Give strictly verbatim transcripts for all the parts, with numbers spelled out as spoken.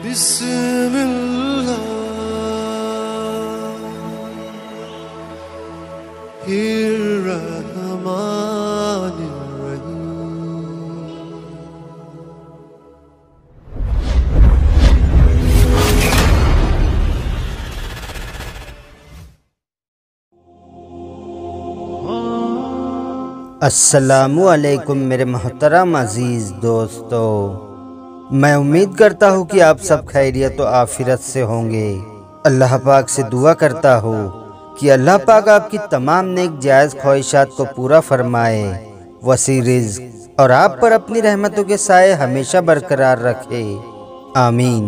بسم اللہ الرحمن الرحیم۔ السلام علیکم میرے محترم عزیز دوستو، میں امید کرتا ہوں کہ آپ سب خیریت و عافیت سے ہوں گے۔ اللہ پاک سے دعا کرتا ہوں کہ اللہ پاک آپ کی تمام نیک جائز خواہشات کو پورا فرمائے، وسیع رزق اور آپ پر اپنی رحمتوں کے سائے ہمیشہ برقرار رکھے، آمین۔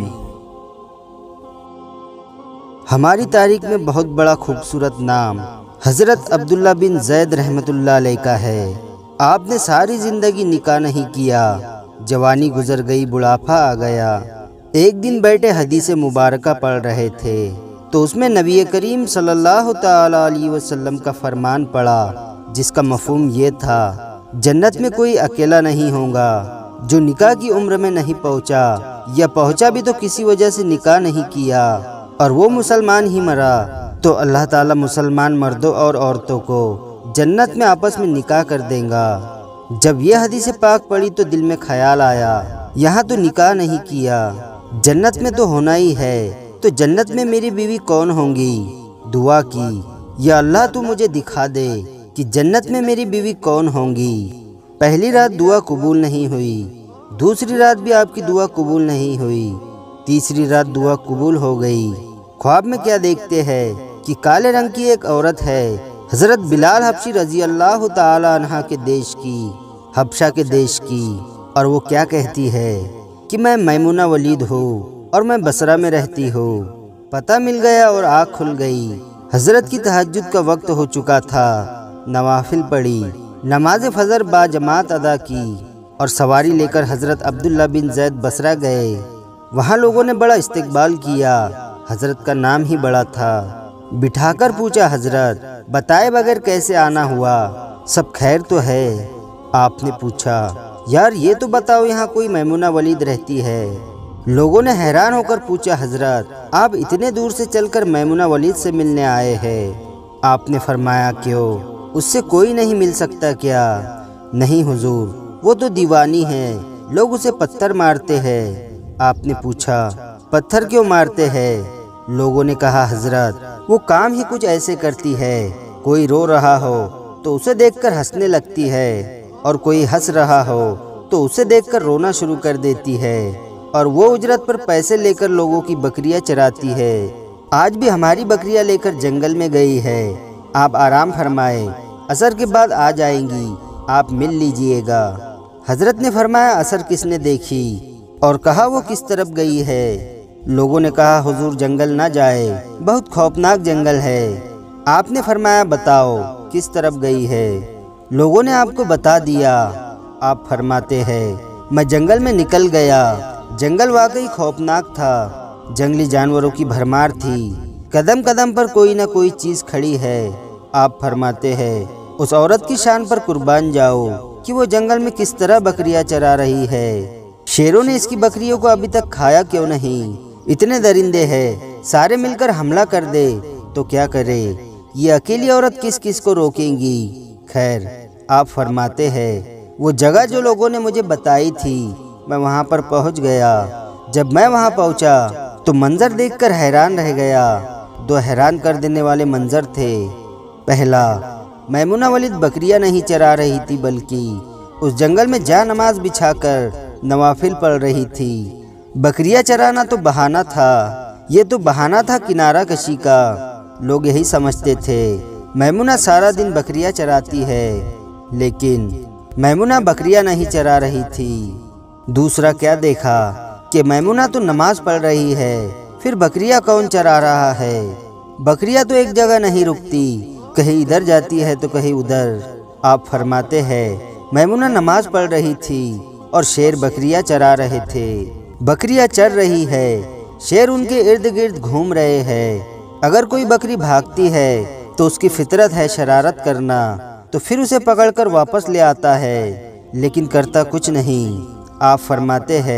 ہماری تاریخ میں بہت بڑا خوبصورت نام حضرت عبداللہ بن زید رحمۃ اللہ علیہ کا ہے۔ آپ نے ساری زندگی نکاح نہیں کیا، جوانی گزر گئی، بڑھاپا آ گیا۔ ایک دن بیٹھے حدیث مبارکہ پڑھ رہے تھے تو اس میں نبی کریم صلی اللہ تعالی علیہ وسلم کا فرمان پڑا، جس کا مفہوم یہ تھا، جنت میں کوئی اکیلا نہیں ہوگا جو نکاح کی عمر میں نہیں پہنچا، یا پہنچا بھی تو کسی وجہ سے نکاح نہیں کیا اور وہ مسلمان ہی مرا، تو اللہ تعالیٰ مسلمان مردوں اور عورتوں کو جنت میں آپس میں نکاح کر دیں گا۔ جب یہ حدیث پاک پڑھی تو دل میں خیال آیا، یہاں تو نکاح نہیں کیا، جنت میں تو ہونا ہی ہے، تو جنت میں میری بیوی کون ہوں گی؟ دعا کی، یا اللہ تو مجھے دکھا دے کہ جنت میں میری بیوی کون ہوں گی۔ پہلی رات دعا قبول نہیں ہوئی، دوسری رات بھی آپ کی دعا قبول نہیں ہوئی، تیسری رات دعا قبول ہو گئی۔ خواب میں کیا دیکھتے ہیں کہ کالے رنگ کی ایک عورت ہے، حضرت بلال حبشی رضی اللہ تعالی عنہ کے دیش کی، حبشہ کے دیش کی، اور وہ کیا کہتی ہے کہ میں میمونہ ولید ہوں اور میں بصرہ میں رہتی ہوں۔ پتہ مل گیا اور آنکھ کھل گئی۔ حضرت کی تہجد کا وقت ہو چکا تھا، نوافل پڑھی، نماز فجر با جماعت ادا کی اور سواری لے کر حضرت عبداللہ بن زید بصرہ گئے۔ وہاں لوگوں نے بڑا استقبال کیا، حضرت کا نام ہی بڑا تھا۔ بٹھا کر پوچھا، حضرت بتائے بغیر کیسے آنا ہوا؟ سب خیر تو ہے؟ آپ نے پوچھا، یار یہ تو بتاؤ یہاں کوئی میمونہ ولید رہتی ہے؟ لوگوں نے حیران ہو کر پوچھا، حضرت آپ اتنے دور سے چل کر میمونہ ولید سے ملنے آئے ہیں؟ آپ نے فرمایا، کیوں، اس سے کوئی نہیں مل سکتا کیا؟ نہیں حضور، وہ تو دیوانی ہے، لوگ اسے پتھر مارتے ہیں۔ آپ نے پوچھا، پتھر کیوں مارتے ہیں؟ لوگوں نے کہا، حضرت وہ کام ہی کچھ ایسے کرتی ہے، کوئی رو رہا ہو تو اسے دیکھ کر ہنسنے لگتی ہے، اور کوئی ہنس رہا ہو تو اسے دیکھ کر رونا شروع کر دیتی ہے، اور وہ اجرت پر پیسے لے کر لوگوں کی بکریاں چراتی ہے۔ آج بھی ہماری بکریاں لے کر جنگل میں گئی ہے، آپ آرام فرمائے، عصر کے بعد آ جائیں گی، آپ مل لیجئے گا۔ حضرت نے فرمایا، عصر کس نے دیکھی؟ اور کہا، وہ کس طرف گئی ہے؟ لوگوں نے کہا، حضور جنگل نہ جائے، بہت خوفناک جنگل ہے۔ آپ نے فرمایا، بتاؤ کس طرف گئی ہے؟ لوگوں نے آپ کو بتا دیا۔ آپ فرماتے ہیں، میں جنگل میں نکل گیا، جنگل واقعی خوفناک تھا، جنگلی جانوروں کی بھرمار تھی، قدم قدم پر کوئی نہ کوئی چیز کھڑی ہے۔ آپ فرماتے ہیں، اس عورت کی شان پر قربان جاؤ کہ وہ جنگل میں کس طرح بکریاں چرا رہی ہے، شیروں نے اس کی بکریوں کو ابھی تک کھایا کیوں نہیں؟ اتنے درندے ہیں، سارے مل کر حملہ کر دے تو کیا کرے؟ یہ اکیلی عورت کس کس کو روکیں گی؟ خیر، آپ فرماتے ہیں، وہ جگہ جو لوگوں نے مجھے بتائی تھی، میں وہاں پر پہنچ گیا۔ جب میں وہاں پہنچا تو منظر دیکھ کر حیران رہ گیا۔ دو حیران کر دینے والے منظر تھے۔ پہلا، میمونہ ولید بکریاں نہیں چرا رہی تھی، بلکہ اس جنگل میں جا نماز بچھا کر نوافل پڑھ رہی تھی۔ بکریاں چرانا تو بہانہ تھا، یہ تو بہانہ تھا کنارہ کشی کا۔ لوگ یہی سمجھتے تھے میمونہ سارا دن بکریاں چراتی ہے، لیکن میمونہ بکریاں نہیں چرا رہی تھی۔ دوسرا کیا دیکھا کہ میمونہ تو نماز پڑھ رہی ہے، پھر بکریاں کون چرا رہا ہے؟ بکریاں تو ایک جگہ نہیں رکتی، کہیں ادھر جاتی ہے تو کہیں ادھر۔ آپ فرماتے ہیں، میمونہ نماز پڑھ رہی تھی اور شیر بکریاں چرا رہے تھے۔ بکریاں چر رہی ہے، شیر ان کے ارد گرد گھوم رہے ہیں۔ اگر کوئی بکری بھاگتی ہے تو اس کی فطرت ہے شرارت کرنا، تو پھر اسے پکڑ کر واپس لے آتا ہے، لیکن کرتا کچھ نہیں۔ آپ فرماتے ہیں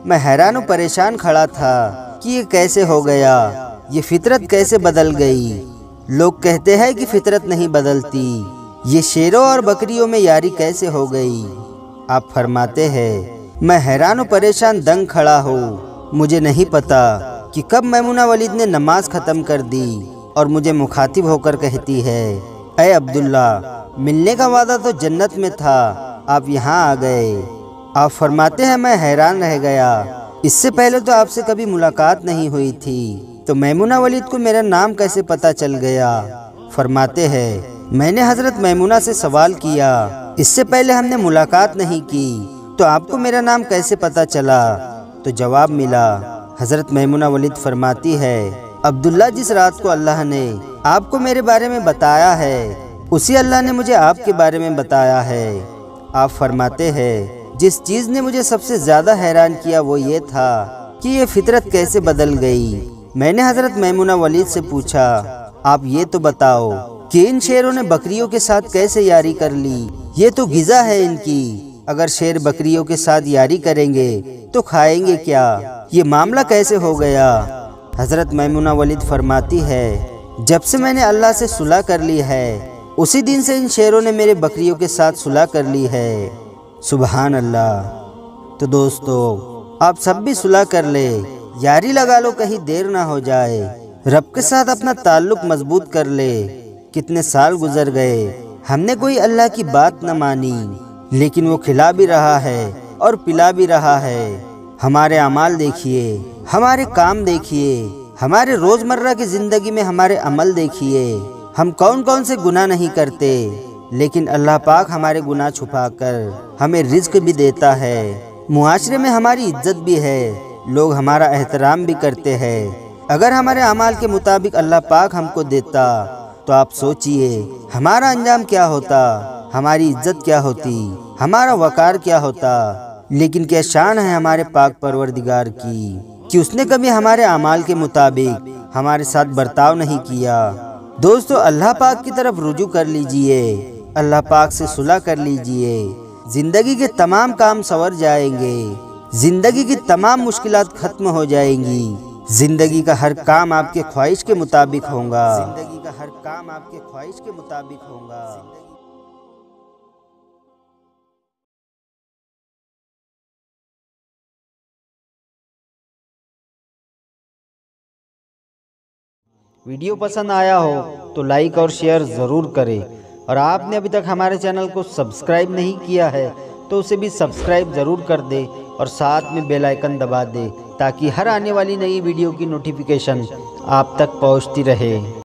میں حیران و پریشان کھڑا تھا کہ یہ کیسے ہو گیا، یہ فطرت کیسے بدل گئی۔ لوگ کہتے ہیں کہ فطرت نہیں بدلتی، یہ شیروں اور بکریوں میں یاری کیسے ہو گئی۔ آپ فرماتے ہیں میں حیران و پریشان دنگ کھڑا ہوں، مجھے نہیں پتا کہ کب میمونہ ولید نے نماز ختم کر دی اور مجھے مخاطب ہو کر کہتی ہے، اے عبداللہ، ملنے کا وعدہ تو جنت میں تھا، آپ یہاں آ گئے۔ آپ فرماتے ہیں میں حیران رہ گیا، اس سے پہلے تو آپ سے کبھی ملاقات نہیں ہوئی تھی، تو میمونہ ولید کو میرا نام کیسے پتا چل گیا؟ فرماتے ہیں میں نے حضرت میمونہ سے سوال کیا، اس سے پہلے ہم نے ملاقات نہیں کی، تو آپ کو میرا نام کیسے پتا چلا؟ تو جواب ملا۔ حضرت میمونہ ولید فرماتی ہے عبداللہ، جس رات کو اللہ نے آپ کو میرے بارے میں بتایا ہے، اسی اللہ نے مجھے آپ کے بارے میں بتایا ہے۔ آپ فرماتے ہیں جس چیز نے مجھے سب سے زیادہ حیران کیا وہ یہ تھا کہ یہ فطرت کیسے بدل گئی۔ میں نے حضرت میمونہ ولید سے پوچھا، آپ یہ تو بتاؤ کہ ان شیروں نے بکریوں کے ساتھ کیسے یاری کر لی؟ یہ تو غذا ہے ان کی، اگر شیر بکریوں کے ساتھ یاری کریں گے تو کھائیں گے کیا؟ یہ معاملہ کیسے ہو گیا؟ حضرت میمونہ ولید فرماتی ہے جب سے میں نے اللہ سے صلح کر لی ہے، اسی دن سے ان شیروں نے میرے بکریوں کے ساتھ صلح کر لی ہے۔ سبحان اللہ۔ تو دوستو، آپ سب بھی صلح کر لے، یاری لگا لو، کہیں دیر نہ ہو جائے، رب کے ساتھ اپنا تعلق مضبوط کر لے۔ کتنے سال گزر گئے، ہم نے کوئی اللہ کی بات نہ مانی، لیکن وہ کھلا بھی رہا ہے اور پلا بھی رہا ہے۔ ہمارے اعمال دیکھیے، ہمارے کام دیکھیے، ہمارے روزمرہ کی زندگی میں ہمارے عمل دیکھیے، ہم کون کون سے گناہ نہیں کرتے، لیکن اللہ پاک ہمارے گناہ چھپا کر ہمیں رزق بھی دیتا ہے، معاشرے میں ہماری عزت بھی ہے، لوگ ہمارا احترام بھی کرتے ہیں۔ اگر ہمارے اعمال کے مطابق اللہ پاک ہم کو دیتا تو آپ سوچئے ہمارا انجام کیا ہوتا، ہماری عزت کیا ہوتی، ہمارا وقار کیا ہوتا۔ لیکن کیا شان ہے ہمارے پاک پروردگار کی کہ اس نے کبھی ہمارے اعمال کے مطابق ہمارے ساتھ برتاؤ نہیں کیا۔ دوستو، اللہ پاک کی طرف رجوع کر لیجئے، اللہ پاک سے صلح کر لیجئے، زندگی کے تمام کام سنور جائیں گے، زندگی کی تمام مشکلات ختم ہو جائیں گی، زندگی کا ہر کام آپ کے خواہش کے مطابق ہوگا، زندگی کا ہر کام آپ کے خواہش کے مطابق ہوگا۔ ویڈیو پسند آیا ہو تو لائک اور شیئر ضرور کریں، اور آپ نے ابھی تک ہمارے چینل کو سبسکرائب نہیں کیا ہے تو اسے بھی سبسکرائب ضرور کر دے اور ساتھ میں بیل آئیکن دبا دے تاکہ ہر آنے والی نئی ویڈیو کی نوٹیفیکیشن آپ تک پہنچتی رہے۔